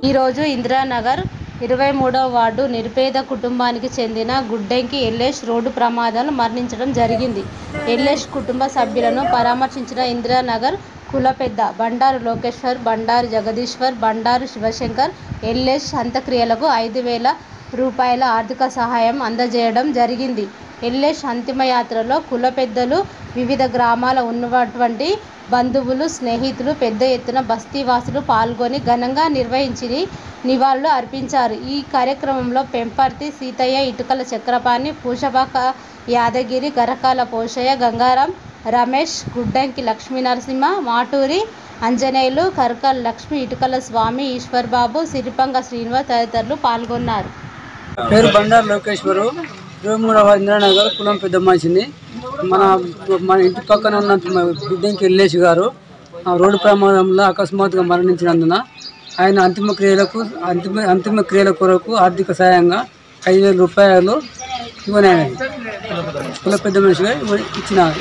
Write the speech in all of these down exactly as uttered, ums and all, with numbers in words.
ఈరోజు ఇందిరానగర్ ఇరవై మూడవ వార్డు నిరుపేద కుటుంబానికి చెందిన గుడ్డెంకి ఎల్లేష్ రోడ్డు ప్రమాదంలో మరణించడం జరిగింది. ఎల్లేష్ కుటుంబ సభ్యులను పరామర్శించిన ఇందిరానగర్ కుల పెద్ద బండారు లోకేశ్వర్, బండారు జగదీశ్వర్, బండారు శివశంకర్ ఎల్లేష్ అంత్యక్రియలకు ఐదు వేల రూపాయల ఆర్థిక సహాయం అందజేయడం జరిగింది. ఎల్లేష్ అంతిమయాత్రలో కుల పెద్దలు, వివిధ గ్రామాల ఉన్నటువంటి బంధువులు, స్నేహితులు పెద్ద ఎత్తున బస్తీవాసులు పాల్గొని ఘనంగా నిర్వహించి నివాళులు అర్పించారు. ఈ కార్యక్రమంలో పెంపర్తి సీతయ్య, ఇటుకల చక్రపాణి, పూషపాక యాదగిరి, గరకాల పోషయ్య, గంగారాం, రమేష్, గుడ్డంకి లక్ష్మీనరసింహ, మాటూరి అంజనేయులు, కరకల్ లక్ష్మి, ఇటుకల స్వామి, ఈశ్వర్ బాబు, సిరిపంగ శ్రీనివాస్ తదితరులు పాల్గొన్నారు. పేరు బండారు లోకేశ్వరు, ఇరవై మూడవ ఇందిరానగర్ కులం పెద్ద మనిషిని. మన మన ఇంటి పక్కన ఉన్న గుడ్డెంకి ఎల్లేష్ గారు రోడ్డు ప్రమాదంలో అకస్మాత్తుగా మరణించినందున ఆయన అంతిమ క్రియలకు అంతిమ అంతిమ క్రియల కొరకు ఆర్థిక సాయంగా ఐదు వేల రూపాయలు ఇవ్వనైనది కుల పెద్ద మనిషిగా ఇచ్చినారు.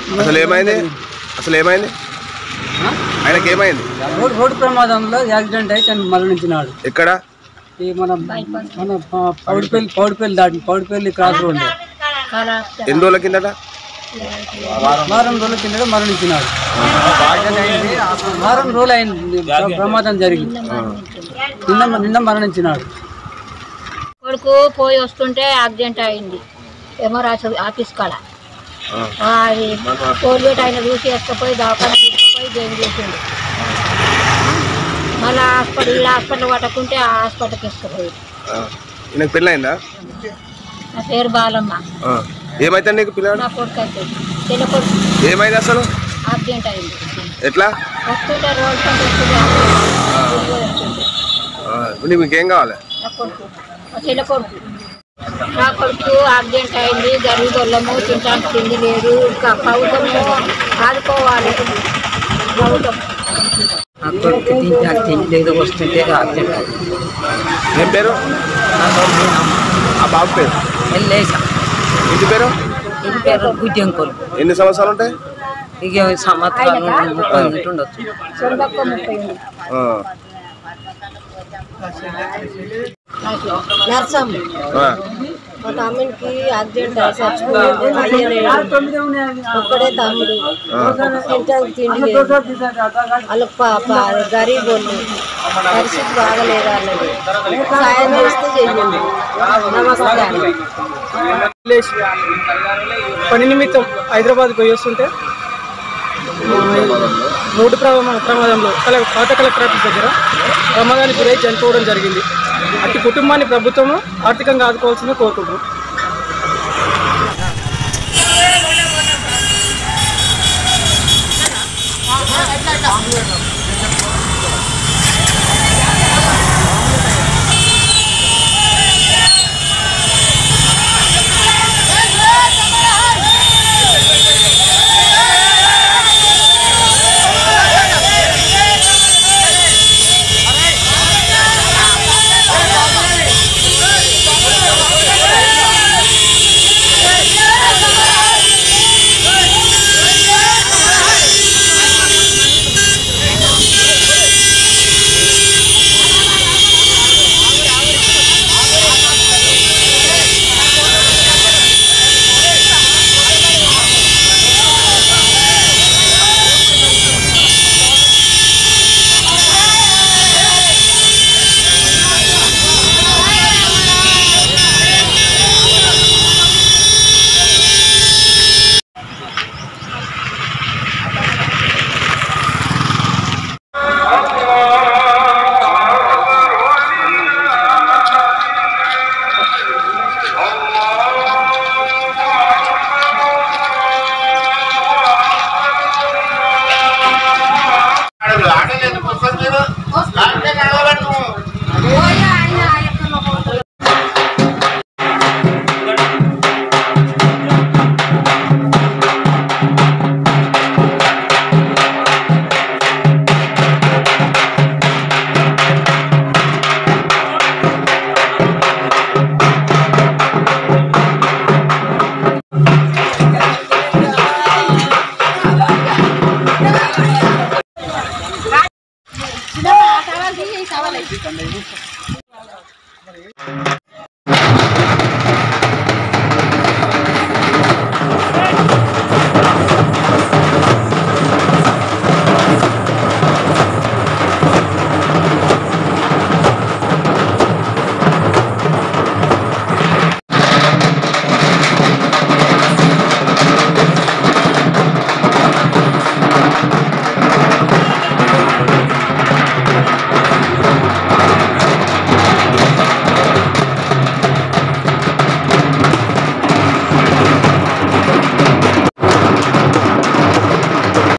రోడ్డు ప్రమాదంలో యాక్సిడెంట్ అయితే ఆయన మరణించినాడు. ఎక్కడ? ఈ మన మన పౌడిపల్లి పౌడిపల్లి దాటి పౌడిపల్లి క్రాస్ రోడ్ ఎన్ని రోజుల కిందట వారం రోజుల కిందట మరణించినాడు. వారం రోజులు అయింది ప్రమాదం జరిగింది. నిన్న నిన్న మరణించినాడు. కొడుకు పోయి వస్తుంటే యాక్సిడెంట్ అయింది ఎంఆర్ఆర్ ఆఫీస్ కాడ. అది టోల్గేట్ ఆయన చూసి వేసుకపోయి దవాఖాన తీసుకుపోయి జాయిన్ చేసిండు. మళ్ళీ హాస్పిటల్ ఇలా హాస్పిటల్ పట్టకుంటే ఆ హాస్పిటల్కి వేసుకుపోయి. పెళ్ళైందా? నా పేరు బాలమ్మ. ఏమైతే నీకు పిల్లలు? నా కొడుకు అయితే చిన్న కొడుకు. ఏమైంది అసలు? యాక్సిడెంట్ అయింది. ఎట్లా వస్తుంటే రోడ్ వస్తుంటే నీకు ఇంకేం కావాలి? నా కొడుకు మా చిన్న కొడుకు నా కొడుకు యాక్సిడెంట్ అయింది. గరీబోళ్ళము తింటానికి తిండి లేదు. ఇంకా ప్రభుత్వము ఆదుకోవాలి. ప్రభుత్వం నా కొడుకు తింటానికి తిండి లేదు, వస్తుంటే యాక్సిడెంట్ అయింది. ఏం పేరు? ఆ బాబు పేరు ఎల్లేష్. ఇంటి పేరు? ఇంటి పేరు గుడ్డెంకోలు. ఎన్ని సంవత్సరాలు ఉంటాయి? ఇక సంవత్సరాలు ముప్పై ఉండొచ్చు. నర్సమ్మ మా తమ్మునికి యాక్సిడెంట్ అయ్యి చచ్చిపోయింది. ఒక్కడే తమ్ముడు, తింటానికి తిండి లేదు. వాళ్ళకి గరీబ్ వాళ్ళు పరిస్థితి బాగలేదు అన్నది. సాయం చేస్తే చెయ్యండి. నమస్కారం. పని నిమిత్తం హైదరాబాద్ పోయి వస్తుంటే రోడ్డు ప్రమాదంలో కల పాత కలెక్టర్ ఆఫీస్ దగ్గర ప్రమాదానికి గురై చనిపోవడం జరిగింది. అట్టి కుటుంబాన్ని ప్రభుత్వం ఆర్థికంగా ఆదుకోవాల్సిందిగా కోరుకుంటున్నాం. కావాలి మరి